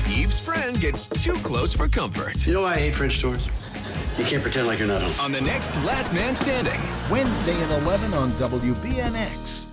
Eve's friend gets too close for comfort. You know why I hate French doors? You can't pretend like you're not home. On the next Last Man Standing. Wednesday at 11 on WBNX.